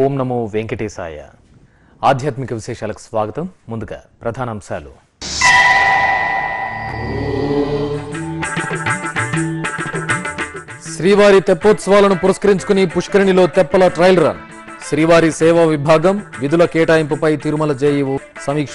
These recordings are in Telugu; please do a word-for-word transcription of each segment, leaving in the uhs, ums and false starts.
ఓం నమో వెంకటేశాయ. ఆధ్యాత్మిక విశేషాలకు స్వాగతం. ముందుగా ప్రధానాంశాలు. శ్రీవారి తెప్పోత్సవాలను పురస్కరించుకుని పుష్కరిణిలో తెప్పల ట్రయల్ రన్. శ్రీవారి సేవా విభాగం విధుల కేటాయింపుపై తిరుమల జేఈఓ సమీక్ష.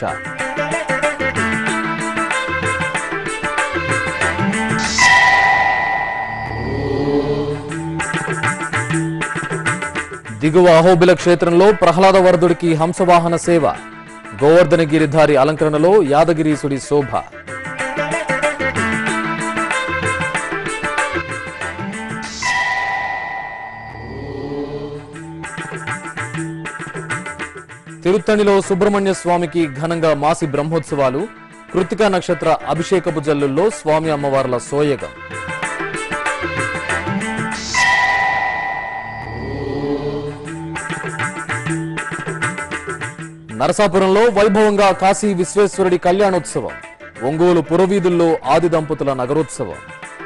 దిగువ అహోబిల క్షేత్రంలో ప్రహ్లాద వరదుడికి హంసవాహన సేవ. గోవర్ధన గిరిధారి అలంకరణలో యాదగిరీసుడి శోభ. తిరుత్తణిలో సుబ్రహ్మణ్య స్వామికి ఘనంగా మాసి బ్రహ్మోత్సవాలు. కృత్తికా నక్షత్ర అభిషేకపు జల్లుల్లో స్వామి అమ్మవార్ల సోయగం. నరసాపురంలో వైభవంగా కాశీ విశ్వేశ్వరుడి కళ్యాణోత్సవం. ఒంగోలు పురవీధుల్లో ఆది దంపతుల నగరోత్సవం.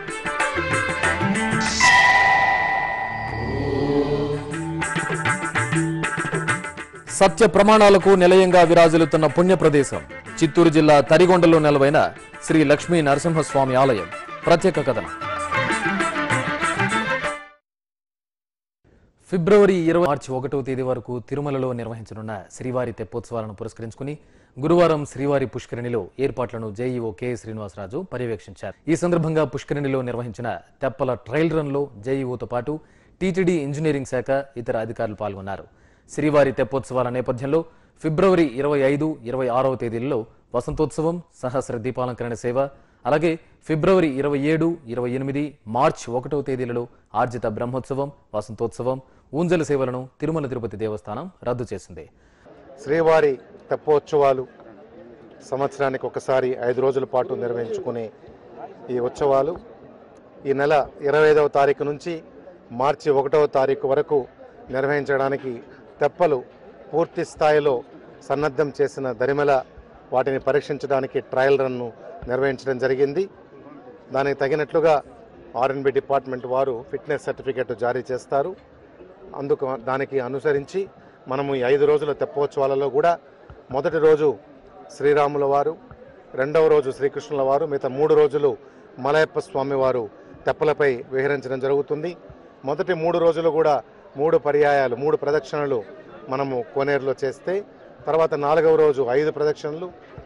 సత్య ప్రమాణాలకు నిలయంగా విరాజిల్లుతున్న పుణ్య ప్రదేశం. చిత్తూరు జిల్లా తరిగొండలో నెలవైన శ్రీ లక్ష్మీ నరసింహస్వామి ఆలయం. ప్రత్యేక కథనం. ఫిబ్రవరి ఇరవై మార్చి ఒకటవ తేదీ వరకు తిరుమలలో నిర్వహించనున్న శ్రీవారి తెప్పోత్సవాలను పురస్కరించుకుని గురువారం శ్రీవారి పుష్కరిణిలో ఏర్పాట్లను జేఈఓ కె శ్రీనివాసరాజు పర్యవేక్షించారు. ఈ సందర్భంగా పుష్కరిణిలో నిర్వహించిన తెప్పల ట్రయల్ రన్ లో జేఈఓతో పాటు టీటీడీ ఇంజనీరింగ్ శాఖ ఇతర అధికారులు పాల్గొన్నారు. శ్రీవారి తెప్పోత్సవాల నేపథ్యంలో ఫిబ్రవరి ఇరవై ఐదు ఇరవై ఆరవ తేదీలలో వసంతోత్సవం, సహస్ర దీపాలంకరణ సేవ, అలాగే ఫిబ్రవరి ఇరవై ఏడు ఇరవై ఎనిమిది మార్చి ఒకటవ తేదీలలో ఆర్జిత బ్రహ్మోత్సవం, వసంతోత్సవం, ఊంజల సేవలను తిరుమల తిరుపతి దేవస్థానం రద్దు చేసింది. శ్రీవారి తెప్పోత్సవాలు సంవత్సరానికి ఒకసారి ఐదు రోజుల పాటు నిర్వహించుకునే ఈ ఉత్సవాలు ఈ నెల ఇరవై ఐదవ తారీఖు నుంచి మార్చి ఒకటవ తారీఖు వరకు నిర్వహించడానికి తెప్పలు పూర్తి స్థాయిలో సన్నద్ధం చేసిన దరిమల వాటిని పరీక్షించడానికి ట్రయల్ రన్ను నిర్వహించడం జరిగింది. దానికి తగినట్లుగా ఆర్ఎన్బి డిపార్ట్మెంట్ వారు ఫిట్నెస్ సర్టిఫికెట్ జారీ చేస్తారు. అందుకు దానికి అనుసరించి మనము ఈ ఐదు రోజుల తెప్పోత్సవాలలో కూడా మొదటి రోజు శ్రీరాముల వారు, రెండవ రోజు శ్రీకృష్ణుల వారు, మిగతా మూడు రోజులు మలయప్ప స్వామి వారు తెప్పలపై విహరించడం జరుగుతుంది. మొదటి మూడు రోజులు కూడా మూడు పర్యాయాలు మూడు ప్రదక్షిణలు మనము కోనేరులో చేస్తే, తర్వాత నాలుగవ రోజు ఐదు ప్రదక్షిణలు,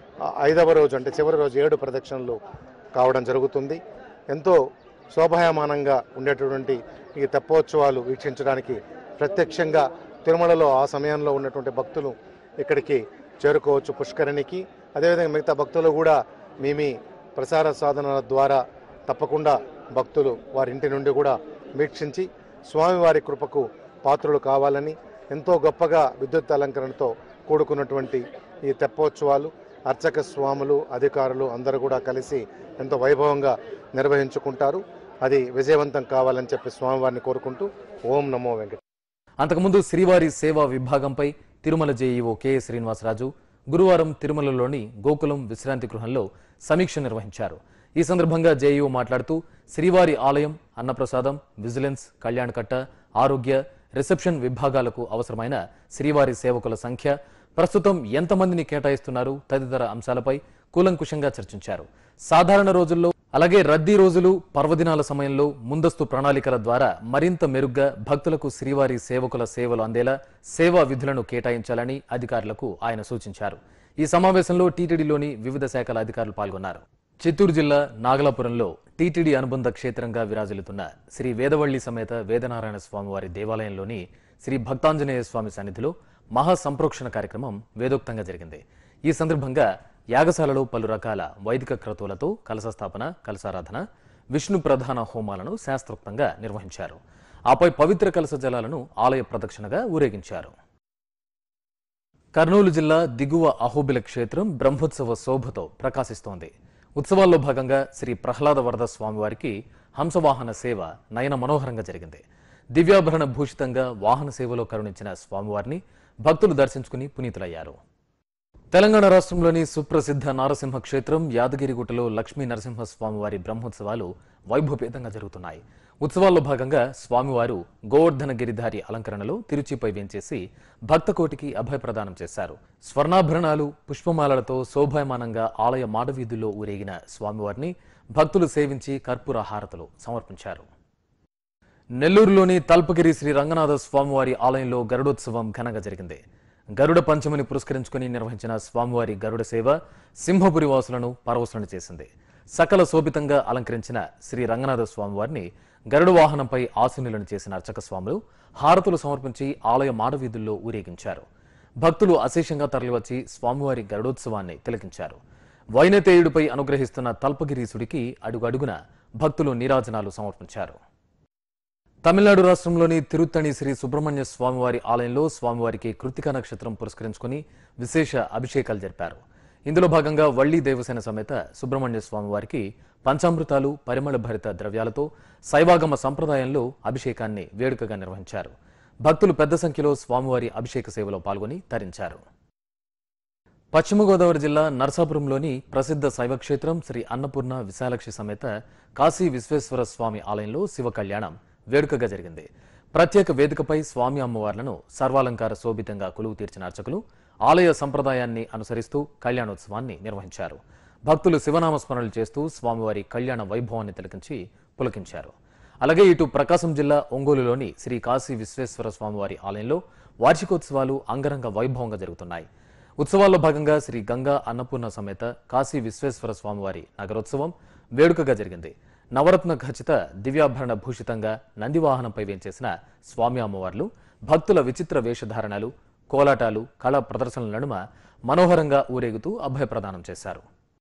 ఐదవ రోజు అంటే చివరి రోజు ఏడు ప్రదక్షిణలు కావడం జరుగుతుంది. ఎంతో శోభాయమానంగా ఉండేటటువంటి ఈ తెప్పోత్సవాలు వీక్షించడానికి ప్రత్యక్షంగా తిరుమలలో ఆ సమయంలో ఉన్నటువంటి భక్తులు ఇక్కడికి చేరుకోవచ్చు పుష్కరిణికి. అదేవిధంగా మిగతా భక్తులు కూడా మీ మీ ప్రసార సాధనాల ద్వారా తప్పకుండా భక్తులు వారి ఇంటి నుండి కూడా వీక్షించి స్వామివారి కృపకు పాత్రులు కావాలని, ఎంతో గొప్పగా విద్యుత్ అలంకరణతో కూడుకున్నటువంటి ఈ తెప్పోత్సవాలు అర్చక స్వాములు, అధికారులు అందరూ కూడా కలిసి ఎంతో వైభవంగా నిర్వహించుకుంటారు. అది విజయవంతం కావాలని చెప్పి స్వామివారిని కోరుకుంటూ ఓం నమో వెంకట. అంతకుముందు శ్రీవారి సేవా విభాగంపై తిరుమల జేఈఓ కె శ్రీనివాసరాజు గురువారం తిరుమలలోని గోకులం విశ్రాంతి గృహంలో సమీక్ష నిర్వహించారు. ఈ సందర్భంగా జేఈఓ మాట్లాడుతూ శ్రీవారి ఆలయం, అన్నప్రసాదం, విజిలెన్స్, కళ్యాణకట్ట, ఆరోగ్య, రిసెప్షన్ విభాగాలకు అవసరమైన శ్రీవారి సేవకుల సంఖ్య, ప్రస్తుతం ఎంతమందిని కేటాయిస్తున్నారు తదితర అంశాలపై కూలంకుషంగా చర్చించారు. సాధారణ రోజుల్లో అలాగే రద్దీ రోజులు, పర్వదినాల సమయంలో ముందస్తు ప్రణాళికల ద్వారా మరింత మెరుగ్గా భక్తులకు శ్రీవారి సేవకుల సేవలు అందేలా సేవా విధులను కేటాయించాలని అధికారులకు ఆయన సూచించారు. ఈ సమావేశంలో టీటీడీలోని వివిధ శాఖల అధికారులు పాల్గొన్నారు. చిత్తూరు జిల్లా నాగలాపురంలో టీటీడీ అనుబంధ క్షేత్రంగా విరాజిల్లుతున్న శ్రీ వేదవల్లి సమేత వేదనారాయణ స్వామివారి దేవాలయంలోని శ్రీ భక్తాంజనేయ స్వామి సన్నిధిలో మహాసంప్రోక్షణ కార్యక్రమం వేదోక్తంగా జరిగింది. ఈ సందర్భంగా యాగశాలలో పలు రకాల వైదిక క్రతువులతో కలశస్థాపన, కలశారాధన, విష్ణు ప్రధాన హోమాలను శాస్త్రోక్తంగా నిర్వహించారు. ఆపై పవిత్ర కలశ జలాలను ఆలయ ప్రదక్షిణగా ఊరేగించారు. కర్నూలు జిల్లా దిగువ అహోబిల క్షేత్రం బ్రహ్మోత్సవ శోభతో ప్రకాశిస్తోంది. ఉత్సవాల్లో భాగంగా శ్రీ ప్రహ్లాద వరద స్వామివారికి హంసవాహన సేవ నయన మనోహరంగా జరిగింది. దివ్యాభరణ భూషితంగా వాహన సేవలో కరుణించిన స్వామివారిని భక్తులు దర్శించుకుని పునీతులయ్యారు. తెలంగాణ రాష్ట్రంలోని సుప్రసిద్ధ నారసింహ క్షేత్రం యాదగిరిగుట్టలో లక్ష్మీ నరసింహస్వామి వారి బ్రహ్మోత్సవాలు వైభవపేతంగా జరుగుతున్నాయి. ఉత్సవాల్లో భాగంగా స్వామివారు గోవర్ధన గిరిధారి అలంకరణలో తిరుచిపై వేంచేసి భక్తకోటికి అభయప్రదానం చేశారు. స్వర్ణాభరణాలు, పుష్పమాలలతో శోభాయమానంగా ఆలయ మాడవీధుల్లో ఊరేగిన స్వామివారిని భక్తులు సేవించి కర్పూర హారతులు సమర్పించారు. నెల్లూరులోని తల్పగిరి శ్రీ రంగనాథ స్వామివారి ఆలయంలో గరుడోత్సవం ఘనంగా జరిగింది. గరుడ పంచమిని పురస్కరించుకుని నిర్వహించిన స్వామివారి గరుడ సేవ సింహపురి వాసులను పరవశులను చేసింది. సకల శోభితంగా అలంకరించిన శ్రీ రంగనాథ స్వామివారిని గరుడ వాహనంపై ఆసీనులను చేసిన అర్చక స్వాములు హారతులు సమర్పించి ఆలయ మాడవీధుల్లో ఊరేగించారు. భక్తులు అశేషంగా తరలివచ్చి స్వామివారి గరుడోత్సవాన్ని తిలకించారు. వైనతేయుడిపై అనుగ్రహిస్తున్న తల్పగిరీసుడికి అడుగడుగున భక్తులు నీరాజనాలు సమర్పించారు. తమిళనాడు రాష్ట్రంలోని తిరుత్తణి శ్రీ సుబ్రహ్మణ్య స్వామివారి ఆలయంలో స్వామివారికి కృత్తికా నక్షత్రం పురస్కరించుకుని విశేష అభిషేకాలు జరిపారు. ఇందులో భాగంగా వళ్ళీ దేవసేన సమేత సుబ్రహ్మణ్య స్వామివారికి పంచామృతాలు, పరిమళ భరిత ద్రవ్యాలతో శైవాగమ సంప్రదాయంలో అభిషేకాన్ని వేడుకగా నిర్వహించారు. భక్తులు పెద్ద సంఖ్యలో స్వామివారి అభిషేక సేవలో పాల్గొని తరించారు. పశ్చిమ గోదావరి జిల్లా నర్సాపురంలోని ప్రసిద్ధ శైవక్షేత్రం శ్రీ అన్నపూర్ణ విశాలక్షి సమేత కాశీ విశ్వేశ్వర స్వామి ఆలయంలో శివ కళ్యాణం వేడుకగా జరిగింది. ప్రత్యేక వేదికపై స్వామి అమ్మవార్లను సర్వాలంకార శోభితంగా కొలువు తీర్చిన అర్చకులు ఆలయ సంప్రదాయాన్ని అనుసరిస్తూ కళ్యాణోత్సవాన్ని నిర్వహించారు. భక్తులు శివనామస్మరణలు చేస్తూ స్వామివారి కళ్యాణ వైభవాన్ని తిలకించి పులకించారు. అలాగే ఇటు ప్రకాశం జిల్లా ఒంగోలులోని శ్రీ కాశీ విశ్వేశ్వర స్వామివారి ఆలయంలో వార్షికోత్సవాలు అంగరంగ వైభవంగా జరుగుతున్నాయి. ఉత్సవాల్లో భాగంగా శ్రీ గంగా అన్నపూర్ణ సమేత కాశీ విశ్వేశ్వర స్వామివారి నగరోత్సవం వేడుకగా జరిగింది. నవరత్న ఖచ్చిత దివ్యాభరణ భూషితంగా నందివాహనంపై వేంచేసిన స్వామి అమ్మవార్లు భక్తుల విచిత్ర వేషధారణలు, కోలాటాలు, కళా ప్రదర్శనల నడుమ మనోహరంగా ఊరేగుతూ అభయప్రదానం చేశారు.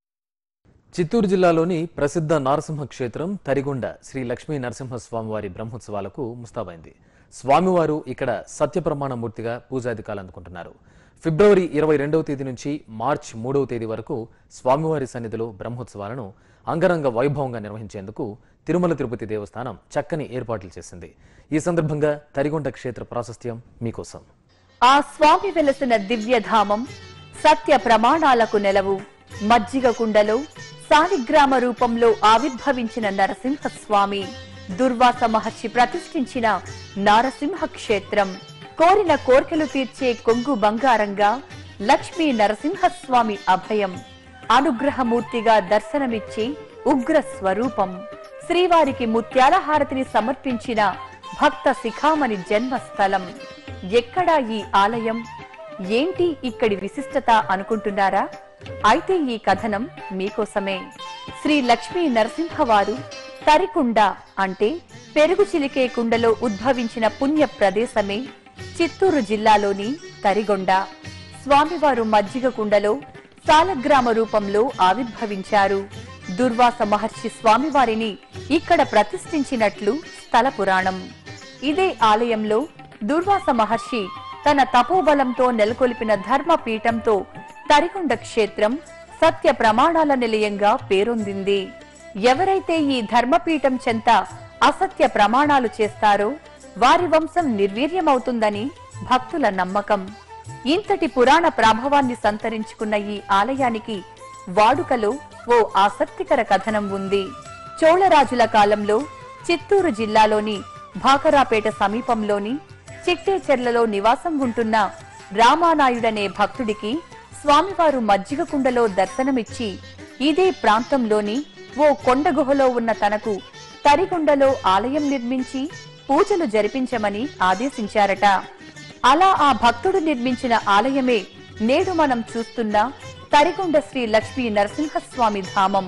చిత్తూరు జిల్లాలోని ప్రసిద్ధ నారసింహ క్షేత్రం తరిగొండ శ్రీ లక్ష్మీ నరసింహస్వామివారి బ్రహ్మోత్సవాలకు ముస్తాబైంది. స్వామివారు ఇక్కడ సత్యప్రమాణమూర్తిగా పూజాధికాలు అందుకుంటున్నారు. ఫిబ్రవరి ఇరవై రెండవ తేదీ నుంచి మార్చి మూడవ తేదీ వరకు స్వామివారి సన్నిధిలో బ్రహ్మోత్సవాలను అంగరంగ వైభవంగా నిర్వహించేందుకు తిరుమల తిరుపతి దేవస్థానం చక్కని ఏర్పాట్లు చేసింది. ఈ సందర్భంగా తరిగొండ క్షేత్ర ప్రాశస్త్యం మీకోసం. ఆ స్వామి వెలసిన దివ్యధామం సత్య ప్రమాణాలకు నెలవు. మజ్జిగ కుండలో సాలిగ్రామ రూపంలో ఆవిర్భవించిన నరసింహస్వామి, దుర్వాస మహర్షి ప్రతిష్ఠించిన నారసింహ క్షేత్రం. కోరిన కోర్కెలు తీర్చే కొంగు బంగారంగా లక్ష్మీ నరసింహస్వామి అభయం. అనుగ్రహమూర్తిగా దర్శనమిచ్చి ఉగ్ర స్వరూపం. శ్రీవారికి ముత్యాల హారతిని సమర్పించిన భక్త శిఖామణి జన్మస్థలం. ఎక్కడా ఈ ఆలయం, ఏంటి ఇక్కడి విశిష్టత అనుకుంటున్నారా? అయితే ఈ కథనం మీకోసమే. శ్రీ లక్ష్మీ నరసింహవారు తరికుండ అంటే పెరుగు చిలికే కుండలో ఉద్భవించిన పుణ్య ప్రదేశమే చిత్తూరు జిల్లాలోని తరిగొండ. స్వామివారు మజ్జిగ కుండలో సాలగ్రామ రూపంలో ఆవిర్భవించారు. దుర్వాస మహర్షి స్వామివారిని ఇక్కడ ప్రతిష్ఠించినట్లు స్థల పురాణం. ఇదే ఆలయంలో దుర్వాస మహర్షి తన తపోబలంతో నెలకొల్పిన ధర్మపీఠంతో తరికొండ క్షేత్రం సత్య ప్రమాణాల నిలయంగా పేరొందింది. ఎవరైతే ఈ ధర్మపీఠం చెంత అసత్య ప్రమాణాలు చేస్తారో వారి వంశం నిర్వీర్యమవుతుందని భక్తుల నమ్మకం. ఇంతటి పురాణ ప్రాభవాన్ని సంతరించుకున్న ఈ ఆలయానికి వాడుకలో ఓ ఆసక్తికర కథనం ఉంది. చోళరాజుల కాలంలో చిత్తూరు జిల్లాలోని భాకరాపేట సమీపంలోని చిట్టేచెర్లలో నివాసం ఉంటున్న రామానాయుడనే భక్తుడికి స్వామివారు మజ్జిగ కుండలో దర్శనమిచ్చి ఇదే ప్రాంతంలోని ఓ కొండ గుహలో ఉన్న తనకు తరికొండలో ఆలయం నిర్మించి పూజలు జరిపించమని ఆదేశించారట. అలా ఆ భక్తుడు నిర్మించిన ఆలయమే నేడు మనం చూస్తున్న తరికొండ శ్రీ లక్ష్మీ నరసింహస్వామి ధామం.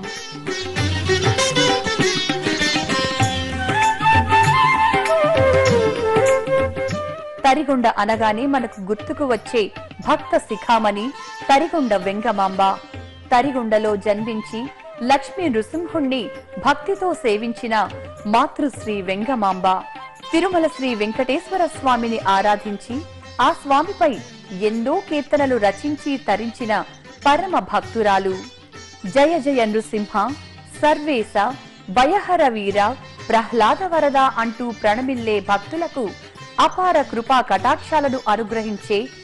తరిగొండ అనగానే మనకు గుర్తుకు వచ్చే భక్త శిఖామణి తరిగొండ వెంగమాంబ. తరిగొండలో జన్మించి లక్ష్మీ నృసింహుణ్ణి భక్తితో సేవించిన మాతృశ్రీ వెంగమాంబ. తిరుమల శ్రీ వెంకటేశ్వర స్వామిని ఆరాధించి ఆ స్వామిపై ఎన్నో కీర్తనలు రచించి తరించిన పరమ భక్తురాలు. జయ జయ నృసింహ, సర్వేశ, భయహర వీర, ప్రహ్లాద వరద అంటూ ప్రణమిల్లే భక్తులకు అపార కృపా కటాక్షాలను అనుగ్రహించే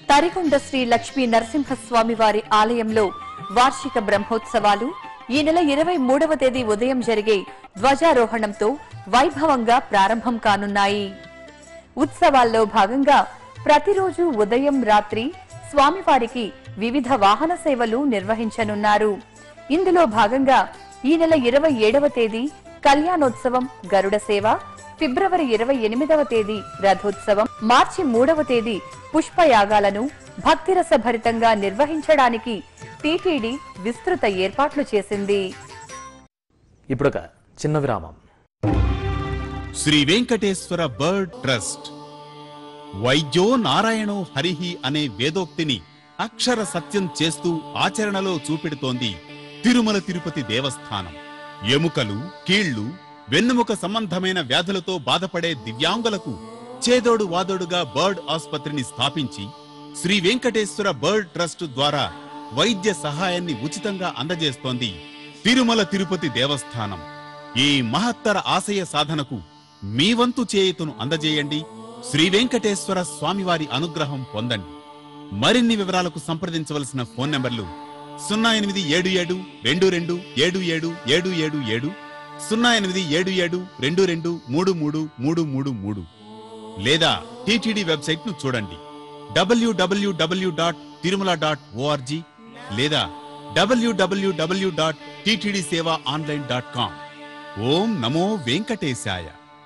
తరిగొండ శ్రీ లక్ష్మీ నరసింహస్వామి వారి ఆలయంలో వార్షిక బ్రహ్మోత్సవాలు ఈ నెల ఇరవై మూడవ తేదీ ఉదయం జరిగే ధ్వజారోహణంతో వైభవంగా ప్రారంభం కానున్నాయి. ఉత్సవాల్లో భాగంగా ప్రతిరోజు ఉదయం రాత్రి స్వామివారికి వివిధ వాహన సేవలు నిర్వహించనున్నారు. ఇందులో భాగంగా ఈ నెల ఇరవై ఏడవ తేదీ కళ్యాణోత్సవం, గరుడ సేవ, ఫిబ్రవరి ఇరవై ఎనిమిదవ తేదీ రథోత్సవం, మార్చి మూడవ తేదీ పుష్పయాగాలను భక్తిరస భరితంగా నిర్వహించడానికి టీటీడీ విస్తృత ఏర్పాట్లు చేసింది. ఇప్పుడొక చిన్న విరామం. శ్రీ వెంకటేశ్వర బర్డ్ ట్రస్ట్ వైద్యో నారాయణో హరిహి అనే వేదోక్తిని అక్షర సత్యం చేస్తూ ఆచరణలో చూపెడుతోంది తిరుమల తిరుపతి దేవస్థానం. ఎముకలు, కీళ్లు, వెన్నుముక సంబంధమైన వ్యాధులతో బాధపడే దివ్యాంగులకు చేదోడు వాదోడుగా బర్డ్ ఆసుపత్రిని స్థాపించి శ్రీ వెంకటేశ్వర బర్డ్ ట్రస్ట్ ద్వారా వైద్య సహాయాన్ని ఉచితంగా అందజేస్తోంది తిరుమల తిరుపతి దేవస్థానం. ఈ మహత్తర ఆశయ సాధనకు మీ వంతు చేయుతను అందజేయండి. శ్రీ వెంకటేశ్వర స్వామివారి అనుగ్రహం పొందండి. మరిన్ని వివరాలకు సంప్రదించవలసిన ఫోన్ నంబర్లు సున్నా ఎనిమిది ఏడు ఏడు రెండు రెండు ఏడు ఏడు ఏడు ఏడు ఏడు, సున్నా ఎనిమిది ఏడు ఏడు రెండు రెండు మూడు మూడు మూడు మూడు మూడు, లేదా టీటీడీ వెబ్సైట్ ను చూడండి W W W dot Tirumala dot O R G లేదా W W W dot TTD seva online dot com. ఓం నమో వెంకటేశాయ.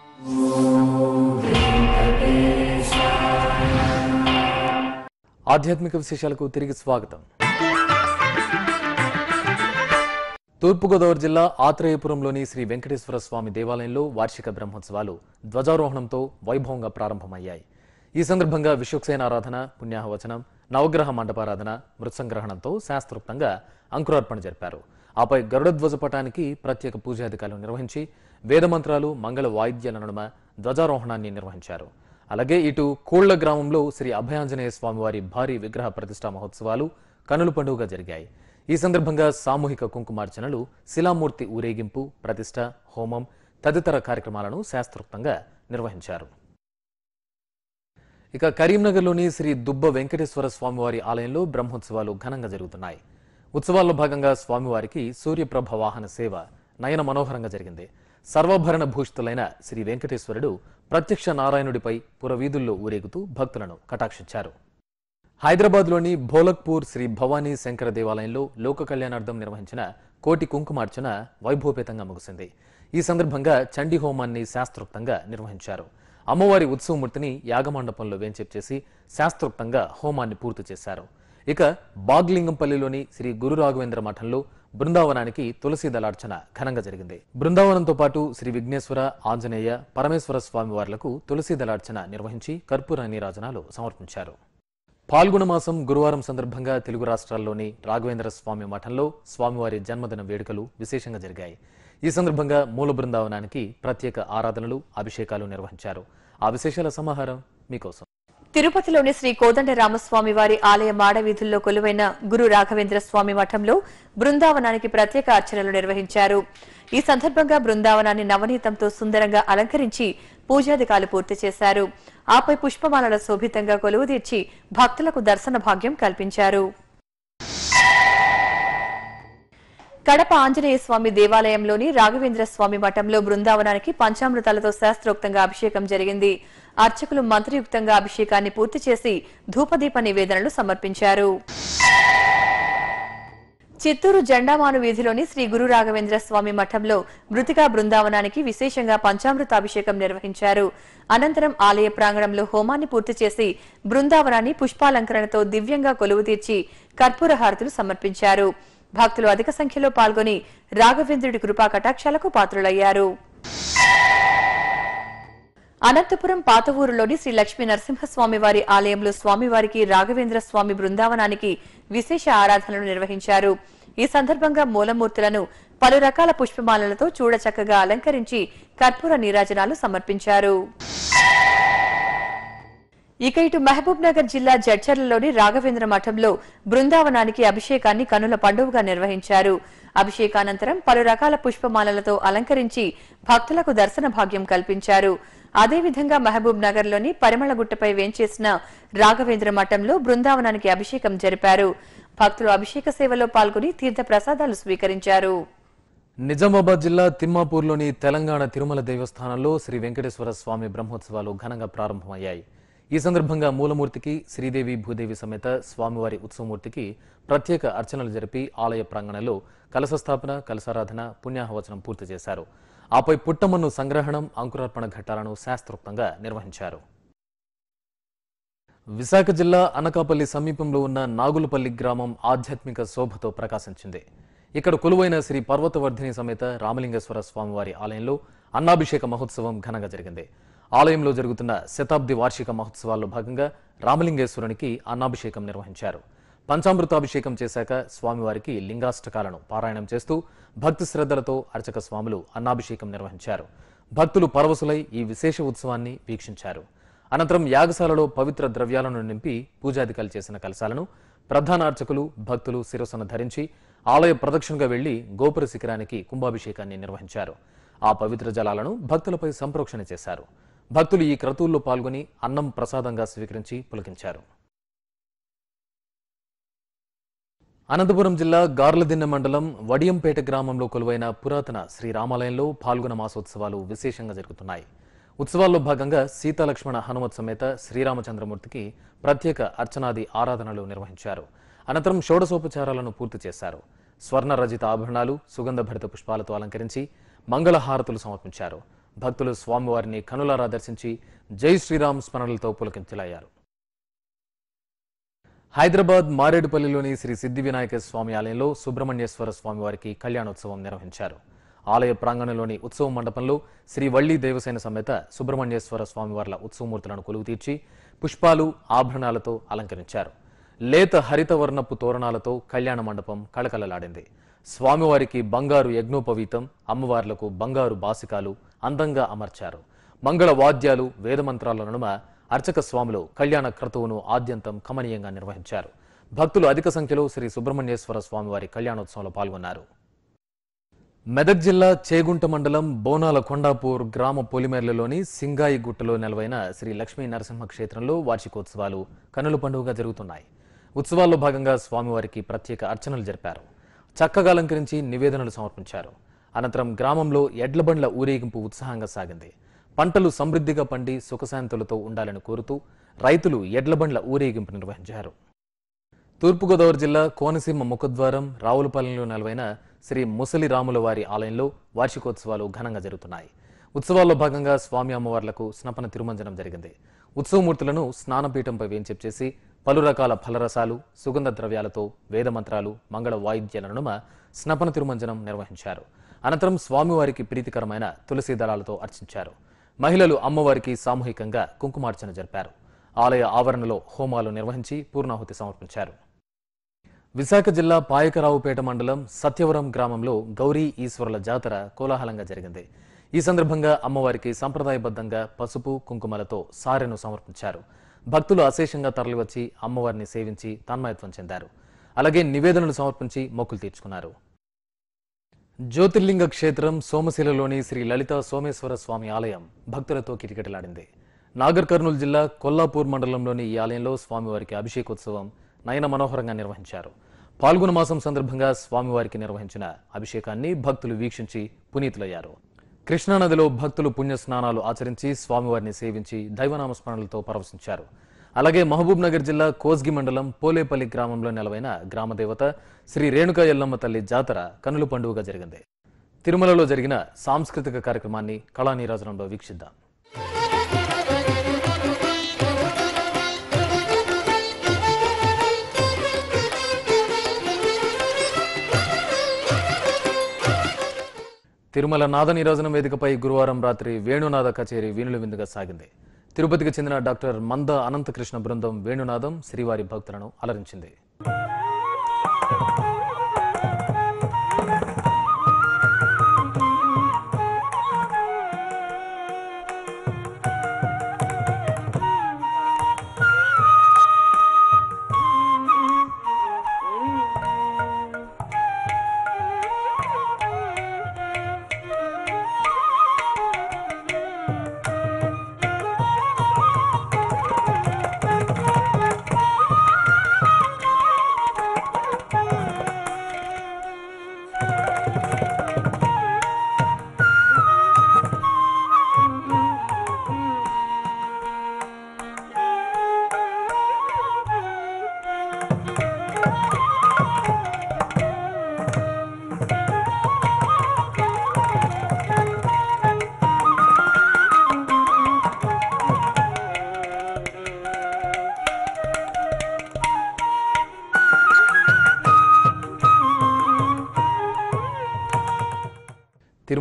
ఆధ్యాత్మిక విశేషాలకు తిరిగి స్వాగతం. తూర్పుగోదావరి జిల్లా ఆత్రేయపురంలోని శ్రీ వెంకటేశ్వర స్వామి దేవాలయంలో వార్షిక బ్రహ్మోత్సవాలు ధ్వజారోహణంతో వైభవంగా ప్రారంభమయ్యాయి. ఈ సందర్భంగా విశ్వక్సేనారాధన, పుణ్యాహవచనం, నవగ్రహ మండపారాధన, మృత్సంగ్రహణంతో శాస్త్రోక్తంగా అంకురార్పణ జరిపారు. ఆపై గరుడధ్వజ పటానికి ప్రత్యేక పూజాధికారులు నిర్వహించి వేదమంత్రాలు, మంగళ వాయిద్యాల నడుమ ధ్వజారోహణాన్ని నిర్వహించారు. అలాగే ఇటు కోళ్ల గ్రామంలో శ్రీ అభయాంజనేయ స్వామివారి భారీ విగ్రహ ప్రతిష్టా మహోత్సవాలు కనుల పండుగగా జరిగాయి. ఈ సందర్భంగా సామూహిక కుంకుమార్చనలు, శిలామూర్తి ఊరేగింపు, ప్రతిష్ట, హోమం తదితర కార్యక్రమాలను శాస్త్రోక్తంగా నిర్వహించారు. ఇక కరీంనగర్లోని శ్రీ దుబ్బ వెంకటేశ్వర స్వామివారి ఆలయంలో బ్రహ్మోత్సవాలు ఘనంగా జరుగుతున్నాయి. ఉత్సవాల్లో భాగంగా స్వామివారికి సూర్యప్రభ వాహన సేవ నయన మనోహరంగా జరిగింది. సర్వాభరణ భూషితులైన శ్రీ వెంకటేశ్వరుడు ప్రత్యక్ష నారాయణుడిపై పురవీధుల్లో ఊరేగుతూ భక్తులను కటాక్షించారు. హైదరాబాద్లోని భోలక్పూర్ శ్రీ భవానీ శంకర దేవాలయంలో లోక కళ్యాణార్థం నిర్వహించిన కోటి కుంకుమార్చన వైభవపేతంగా ముగిసింది. ఈ సందర్భంగా చండీ హోమాన్ని శాస్త్రోక్తంగా నిర్వహించారు. అమ్మవారి ఉత్సవమూర్తిని యాగమండపంలో వేంచేపు చేసి శాస్త్రోక్తంగా హోమాన్ని పూర్తి చేశారు. ఇక బాగ్లింగంపల్లిలోని శ్రీ గురు రాఘవేంద్ర మఠంలో బృందావనానికి తులసి దళార్చన ఘనంగా జరిగింది. బృందావనంతో పాటు శ్రీ విఘ్నేశ్వర, ఆంజనేయ, పరమేశ్వర స్వామి వార్లకు తులసి దళార్చన నిర్వహించి కర్పూర నీరాజనాలు సమర్పించారు. పాల్గొన మాసం గురువారం సందర్భంగా తెలుగు రాష్ట్రాల్లోని రాఘవేంద్ర స్వామి మఠంలో స్వామివారి జన్మదిన వేడుకలు విశేషంగా జరిగాయి. ఈ సందర్భంగా మూల బృందావనానికి ప్రత్యేక ఆరాధనలు, అభిషేకాలు నిర్వహించారు. ఆ విశేషాల సమాహారం మీకోసం. తిరుపతిలోని శ్రీ కోదండ రామస్వామి వారి ఆలయ మాడవీధుల్లో కొలువైన గురు రాఘవేంద్ర స్వామి మఠంలో బృందావనానికి ప్రత్యేక అర్చనలు నిర్వహించారు. ఈ సందర్భంగా బృందావనాన్ని నవనీతంతో సుందరంగా అలంకరించి పూజాధికాలు పూర్తి చేశారు. ఆపై పుష్పమాలల శోభితంగా కొలువు తీర్చి భక్తులకు దర్శన భాగ్యం కల్పించారు. కడప ఆంజనేయ స్వామి దేవాలయంలోని రాఘవేంద్ర స్వామి మఠంలో బృందావనానికి పంచామృతాలతో శాస్త్రోక్తంగా అభిషేకం జరిగింది. అర్చకులు మంత్రయుక్తంగా అభిషేకాన్ని పూర్తి చేసి ధూపదీప నివేదనలు సమర్పించారు. చిత్తూరు జెండామాను వీధిలోని శ్రీ గురు రాఘవేంద్ర స్వామి మఠంలో మృతికా బృందావనానికి విశేషంగా పంచామృతాభిషేకం నిర్వహించారు. అనంతరం ఆలయ ప్రాంగణంలో హోమాన్ని పూర్తి చేసి బృందావనాన్ని పుష్పాలంకరణతో దివ్యంగా కొలువు తీర్చి కర్పూర హారతులు సమర్పించారు. భక్తులు అధిక సంఖ్యలో పాల్గొని రాఘవేంద్రుడి కృపా కటాక్షాలకు పాత్రులయ్యారు. అనంతపురం పాత ఊరులోని శ్రీ లక్ష్మీ నరసింహస్వామి వారి ఆలయంలో స్వామివారికి రాఘవేంద్ర స్వామి బృందావనానికి విశేష ఆరాధనలు నిర్వహించారు. ఈ సందర్భంగా మూలమూర్తులను పలు రకాల పుష్పమాలలతో చూడచక్కగా అలంకరించి కర్పూర నీరాజనాలు సమర్పించారు. ఇక ఇటు మహబూబ్ నగర్ జిల్లా జడ్చర్లలోని రాఘవేంద్ర మఠంలో బృందావనానికి అభిషేకాన్ని కనుల పండుగగా నిర్వహించారు. అభిషేకానంతరం పలు రకాల పుష్పమాలలతో అలంకరించి భక్తులకు దర్శన భాగ్యం కల్పించారు. అదేవిధంగా మహబూబ్ నగర్ లోని పరిమళగుట్టపై వేంచేసిన రాఘవేంద్ర మఠంలో బృందావనానికి అభిషేకం జరిపారు. భక్తులు అభిషేక సేవలో పాల్గొని తీర్థ ప్రసాదాలు స్వీకరించారు. నిజామాబాద్ జిల్లా తిమ్మాపూర్లోని తెలంగాణ తిరుమల దేవస్థానంలో శ్రీ వెంకటేశ్వర స్వామి బ్రహ్మోత్సవాలు ఘనంగా ప్రారంభమయ్యాయి. ఈ సందర్భంగా మూలమూర్తికి శ్రీదేవి భూదేవి సమేత స్వామివారి ఉత్సవమూర్తికి ప్రత్యేక అర్చనలు జరిపి ఆలయ ప్రాంగణంలో కలశస్థాపన, కలశారాధన, పుణ్యాహవచనం పూర్తి చేశారు. ఆపై పుట్టమన్ను సంగ్రహణం, అంకురార్పణ ఘట్టాలను శాస్త్రోక్తంగా నిర్వహించారు. విశాఖ జిల్లా అనకాపల్లి సమీపంలో ఉన్న నాగులపల్లి గ్రామం ఆధ్యాత్మిక శోభతో ప్రకాశించింది. ఇక్కడ కొలువైన శ్రీ పర్వతవర్ధిని సమేత రామలింగేశ్వర స్వామివారి ఆలయంలో అన్నాభిషేక మహోత్సవం ఘనంగా జరిగింది. ఆలయంలో జరుగుతున్న శతాబ్ది వార్షిక మహోత్సవాల్లో భాగంగా రామలింగేశ్వరునికి అన్నాభిషేకం నిర్వహించారు. పంచామృతాభిషేకం చేశాక స్వామివారికి లింగాష్టకాలను పారాయణం చేస్తూ భక్తి శ్రద్ధలతో అర్చక స్వాములు అన్నాభిషేకం నిర్వహించారు. భక్తులు పరవశులై ఈ విశేష ఉత్సవాన్ని వీక్షించారు. అనంతరం యాగశాలలో పవిత్ర ద్రవ్యాలను నింపి పూజాధికాలు చేసిన కలశాలను ప్రధాన అర్చకులు భక్తులు శిరస్సును ధరించి ఆలయ ప్రదక్షిణగా వెళ్లి గోపుర శిఖరానికి కుంభాభిషేకాన్ని నిర్వహించారు. ఆ పవిత్ర జలాలను భక్తులపై సంప్రోక్షణ చేశారు. భక్తులు ఈ క్రతువుల్లో పాల్గొని అన్నం ప్రసాదంగా స్వీకరించి పులకించారు. అనంతపురం జిల్లా గార్లదిన్నె మండలం వడియంపేట గ్రామంలో కొలువైన పురాతన శ్రీరామాలయంలో పాల్గొన మాసోత్సవాలు విశేషంగా జరుగుతున్నాయి. ఉత్సవాల్లో భాగంగా సీతాలక్ష్మణ హనుమత్ సమేత శ్రీరామచంద్రమూర్తికి ప్రత్యేక అర్చనాది ఆరాధనలు నిర్వహించారు. అనంతరం షోడశోపచారాలను పూర్తి చేశారు. స్వర్ణ రజిత ఆభరణాలు, సుగంధ భరిత పుష్పాలతో అలంకరించి మంగళహారతులు సమర్పించారు. భక్తులు స్వామివారిని కనులారా దర్శించి జై శ్రీరామ్ స్మరణలతో పులకించలయ్యారు. హైదరాబాద్ మారేడుపల్లిలోని శ్రీ సిద్ధి వినాయక స్వామి ఆలయంలో సుబ్రహ్మణ్యేశ్వర స్వామివారికి కళ్యాణోత్సవం నిర్వహించారు. ఆలయ ప్రాంగణంలోని ఉత్సవ మండపంలో శ్రీ వల్లి దేవసేన సమేత సుబ్రహ్మణ్యేశ్వర స్వామివార్ల ఉత్సవమూర్తులను కొలువు తీర్చి పుష్పాలు, ఆభరణాలతో అలంకరించారు. లేత హరితవర్ణపు తోరణాలతో కళ్యాణ మండపం కళకళలాడింది. స్వామివారికి బంగారు యజ్ఞోపవీతం, అమ్మవార్లకు బంగారు బాసికాలు అందంగా అమర్చారు. మంగళ వాద్యాలు, వేదమంత్రాల నడుమ అర్చక స్వాములు కళ్యాణ క్రతువును ఆద్యంతం కమనీయంగా నిర్వహించారు. భక్తులు అధిక సంఖ్యలో శ్రీ సుబ్రహ్మణ్యేశ్వర స్వామివారి కళ్యాణోత్సవంలో పాల్గొన్నారు. మెదక్ జిల్లా చేగుంట మండలం బోనాల కొండాపూర్ గ్రామ పొలిమేర్లలోని సింగాయి గుట్టలో నెలవైన శ్రీ లక్ష్మీ నరసింహ క్షేత్రంలో వార్షికోత్సవాలు కనుల పండుగగా జరుగుతున్నాయి. ఉత్సవాల్లో భాగంగా స్వామివారికి ప్రత్యేక అర్చనలు జరిపారు. చక్కగా అలంకరించి నివేదనలు సమర్పించారు. అనంతరం గ్రామంలో ఎడ్లబండ్ల ఊరేగింపు ఉత్సాహంగా సాగింది. పంటలు సమృద్ధిగా పండి సుఖశాంతులతో ఉండాలని కోరుతూ రైతులు ఎడ్లబండ్ల ఊరేగింపు నిర్వహించారు. తూర్పుగోదావరి జిల్లా కోనసీమ ముఖద్వారం రావులపాలెంలో నెలవైన శ్రీ ముసలి రాముల వారి ఆలయంలో వార్షికోత్సవాలు ఘనంగా జరుగుతున్నాయి. ఉత్సవాల్లో భాగంగా స్వామి అమ్మవార్లకు స్నపన తిరుమంజనం జరిగింది. ఉత్సవమూర్తులను స్నానపీఠంపై వేంచేపు చేసి పలు రకాల ఫలరసాలు, సుగంధ ద్రవ్యాలతో వేదమంత్రాలు, మంగళ వాయిద్యాల నడుమ స్నపన తిరుమంజనం నిర్వహించారు. అనంతరం స్వామివారికి ప్రీతికరమైన తులసి దళాలతో అర్చించారు. మహిళలు అమ్మవారికి సామూహికంగా కుంకుమార్చన జరిపారు. ఆలయ ఆవరణలో హోమాలు నిర్వహించి పూర్ణాహుతి సమర్పించారు. విశాఖ జిల్లా పాయకరావుపేట మండలం సత్యవరం గ్రామంలో గౌరీ ఈశ్వరుల జాతర కోలాహలంగా జరిగింది. ఈ సందర్భంగా అమ్మవారికి సంప్రదాయబద్ధంగా పసుపు, కుంకుమలతో సారెను సమర్పించారు. భక్తులు అశేషంగా తరలివచ్చి అమ్మవారిని సేవించి తన్మయత్వం చెందారు. అలాగే నివేదనలు సమర్పించి మొక్కులు తీర్చుకున్నారు. జ్యోతిర్లింగ క్షేత్రం సోమశిలలోని శ్రీ లలిత సోమేశ్వర స్వామి ఆలయం భక్తులతో కిటకిటలాడింది. నాగర్ కర్నూలు జిల్లా కొల్లాపూర్ మండలంలోని ఈ ఆలయంలో స్వామివారికి అభిషేకోత్సవం నయన మనోహరంగా నిర్వహించారు. పాల్గొన మాసం సందర్భంగా స్వామివారికి నిర్వహించిన అభిషేకాన్ని భక్తులు వీక్షించి పునీతులయ్యారు. కృష్ణానదిలో భక్తులు పుణ్య స్నానాలు ఆచరించి స్వామివారిని సేవించి దైవనామస్మరణలతో పరవశించారు. అలాగే మహబూబ్ నగర్ జిల్లా కోస్గి మండలం పోలేపల్లి గ్రామంలో నెలవైన గ్రామదేవత శ్రీ రేణుకా ఎల్లమ్మ తల్లి జాతర కనుల పండుగగా జరిగింది. తిరుమలలో జరిగిన సాంస్కృతిక కార్యక్రమాన్ని కళానీరాజనంలో వీక్షిద్దాం. తిరుమల నాద నీరాజనం వేదికపై గురువారం రాత్రి వేణునాద కచేరీ వీణుల విందుగా సాగింది. తిరుపతికి చెందిన డాక్టర్ మంద అనంతకృష్ణ బృందం వేణునాదం శ్రీవారి భక్తులను అలరించింది.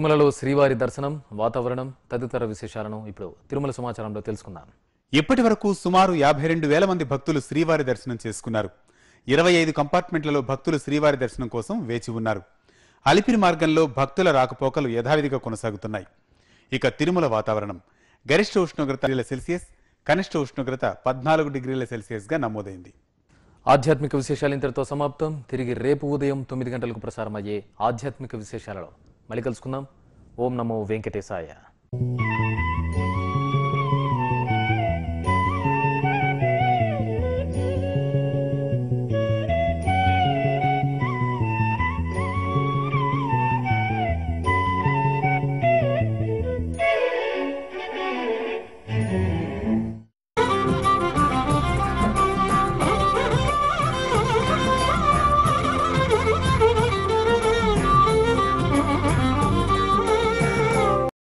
తిరుమలలో శ్రీవారి దర్శనం, వాతావరణం తదితర విశేషాలను ఇప్పుడు తిరుమల సమాచారంలో తెలుసుకుందాం. ఇప్పటి వరకు సుమారు యాభై రెండు వేల మంది భక్తులు శ్రీవారి దర్శనం చేసుకున్నారు. ఇరవై ఐదు కంపార్ట్మెంట్లలో భక్తులు శ్రీవారి దర్శనం కోసం వేచి ఉన్నారు. అలిపిరి మార్గంలో భక్తుల రాకపోకలు యథావిధిగా కొనసాగుతున్నాయి. ఇక తిరుమల వాతావరణం గరిష్ట ఉష్ణోగ్రత డిగ్రీల సెల్సియస్, కనిష్ట ఉష్ణోగ్రత పద్నాలుగు డిగ్రీల సెల్సియస్ గా నమోదైంది. ఆధ్యాత్మిక విశేషాలు ఇంతటితో సమాప్తం. తిరిగి రేపు ఉదయం తొమ్మిది గంటలకు ప్రసారం అయ్యే ఆధ్యాత్మిక విశేషాలలో మళ్ళీ కలుసుకుందాం. ఓం నమో వెంకటేశాయ.